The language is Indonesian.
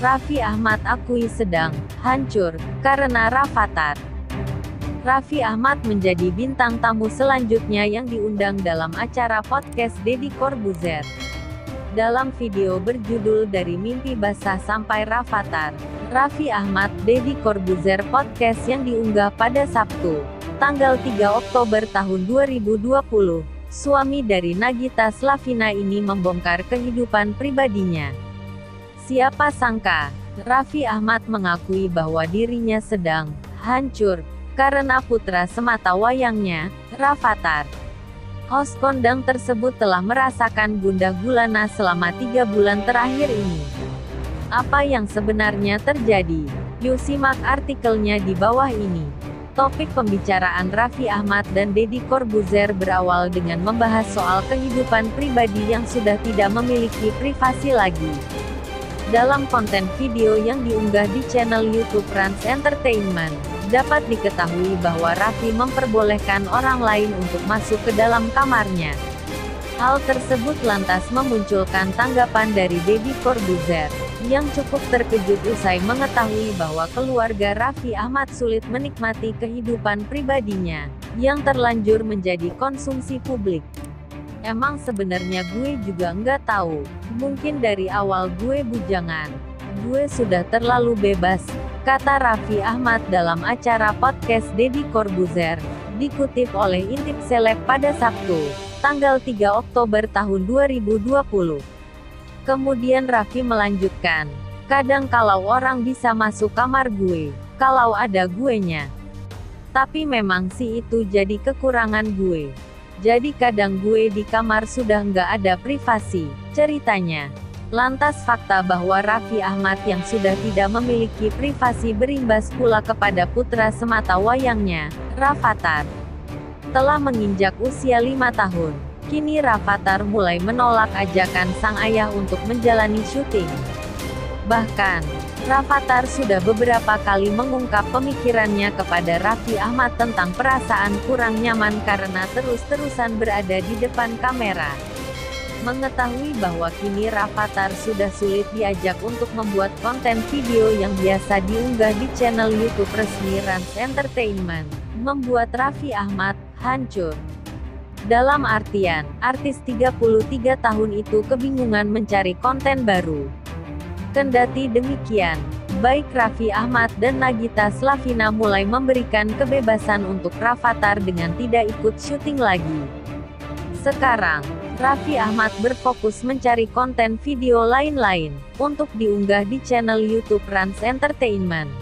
Raffi Ahmad akui sedang hancur karena Rafattar. Raffi Ahmad menjadi bintang tamu selanjutnya yang diundang dalam acara podcast Deddy Corbuzier. Dalam video berjudul Dari Mimpi Basah Sampai Rafattar, Raffi Ahmad, Deddy Corbuzier podcast yang diunggah pada Sabtu, tanggal 3 Oktober tahun 2020, suami dari Nagita Slavina ini membongkar kehidupan pribadinya. Siapa sangka, Raffi Ahmad mengakui bahwa dirinya sedang hancur karena putra semata wayangnya, Rafattar. Host kondang tersebut telah merasakan gundah gulana selama 3 bulan terakhir ini. Apa yang sebenarnya terjadi? Yuk simak artikelnya di bawah ini. Topik pembicaraan Raffi Ahmad dan Deddy Corbuzier berawal dengan membahas soal kehidupan pribadi yang sudah tidak memiliki privasi lagi. Dalam konten video yang diunggah di channel YouTube Rans Entertainment, dapat diketahui bahwa Raffi memperbolehkan orang lain untuk masuk ke dalam kamarnya. Hal tersebut lantas memunculkan tanggapan dari Deddy Corbuzier, yang cukup terkejut usai mengetahui bahwa keluarga Raffi Ahmad sulit menikmati kehidupan pribadinya, yang terlanjur menjadi konsumsi publik. Emang sebenarnya gue juga nggak tahu, mungkin dari awal gue bujangan. Gue sudah terlalu bebas, kata Raffi Ahmad dalam acara podcast Deddy Corbuzier, dikutip oleh Intip Seleb pada Sabtu, tanggal 3 Oktober tahun 2020. Kemudian Raffi melanjutkan, kadang kalau orang bisa masuk kamar gue, kalau ada guenya. Tapi memang sih itu jadi kekurangan gue. Jadi kadang gue di kamar sudah nggak ada privasi, ceritanya. Lantas fakta bahwa Raffi Ahmad yang sudah tidak memiliki privasi berimbas pula kepada putra semata wayangnya, Rafattar. Telah menginjak usia 5 tahun, kini Rafattar mulai menolak ajakan sang ayah untuk menjalani syuting. Bahkan, Rafattar sudah beberapa kali mengungkap pemikirannya kepada Raffi Ahmad tentang perasaan kurang nyaman karena terus-terusan berada di depan kamera. Mengetahui bahwa kini Rafattar sudah sulit diajak untuk membuat konten video yang biasa diunggah di channel YouTube resmi Rans Entertainment, membuat Raffi Ahmad hancur. Dalam artian, artis 33 tahun itu kebingungan mencari konten baru. Kendati demikian, baik Raffi Ahmad dan Nagita Slavina mulai memberikan kebebasan untuk Rafattar dengan tidak ikut syuting lagi. Sekarang, Raffi Ahmad berfokus mencari konten video lain-lain, untuk diunggah di channel YouTube Rans Entertainment.